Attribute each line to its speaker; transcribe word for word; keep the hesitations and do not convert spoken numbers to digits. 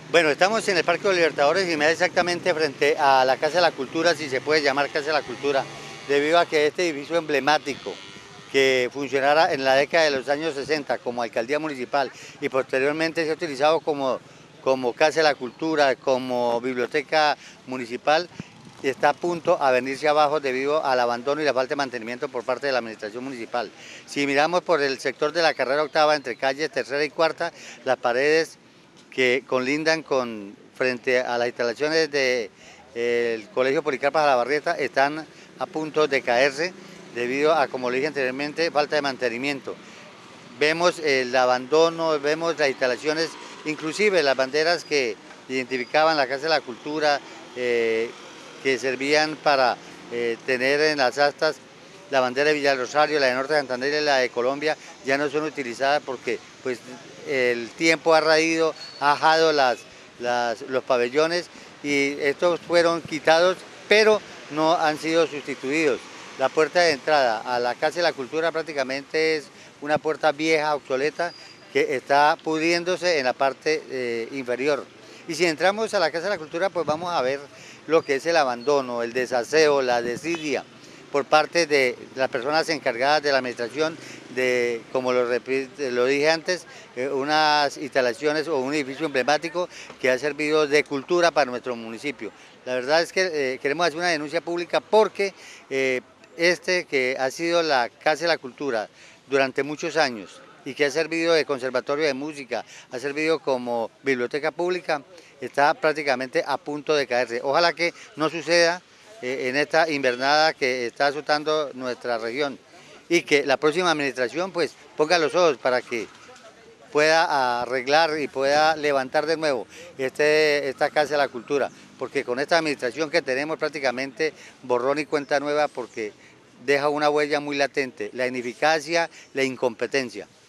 Speaker 1: Bueno, estamos en el Parque de los Libertadores y me da exactamente frente a la Casa de la Cultura, si se puede llamar Casa de la Cultura, debido a que este edificio emblemático que funcionara en la década de los años sesenta como alcaldía municipal y posteriormente se ha utilizado como, como Casa de la Cultura, como biblioteca municipal, está a punto a venirse abajo debido al abandono y la falta de mantenimiento por parte de la administración municipal. Si miramos por el sector de la carrera octava entre calles tercera y cuarta, las paredes que colindan con, frente a las instalaciones del Colegio Policarpa Salabarrieta están a punto de caerse debido a, como le dije anteriormente, falta de mantenimiento. Vemos el abandono, vemos las instalaciones, inclusive las banderas que identificaban la Casa de la Cultura, eh, que servían para eh, tener en las astas la bandera de Villa del Rosario, la de Norte de Santander y la de Colombia, ya no son utilizadas porque pues, el tiempo ha raído, ha ajado las, las, los pabellones y estos fueron quitados, pero no han sido sustituidos. La puerta de entrada a la Casa de la Cultura prácticamente es una puerta vieja, obsoleta, que está pudriéndose en la parte eh, inferior. Y si entramos a la Casa de la Cultura, pues vamos a ver lo que es el abandono, el desaseo, la desidia por parte de las personas encargadas de la administración de, como lo, lo dije antes, eh, unas instalaciones o un edificio emblemático que ha servido de cultura para nuestro municipio. La verdad es que eh, queremos hacer una denuncia pública porque eh, este que ha sido la Casa de la Cultura durante muchos años y que ha servido de conservatorio de música, ha servido como biblioteca pública, está prácticamente a punto de caerse. Ojalá que no suceda en esta invernada que está azotando nuestra región y que la próxima administración pues ponga los ojos para que pueda arreglar y pueda levantar de nuevo este, esta Casa de la Cultura, porque con esta administración que tenemos prácticamente borrón y cuenta nueva porque deja una huella muy latente, la ineficacia, la incompetencia.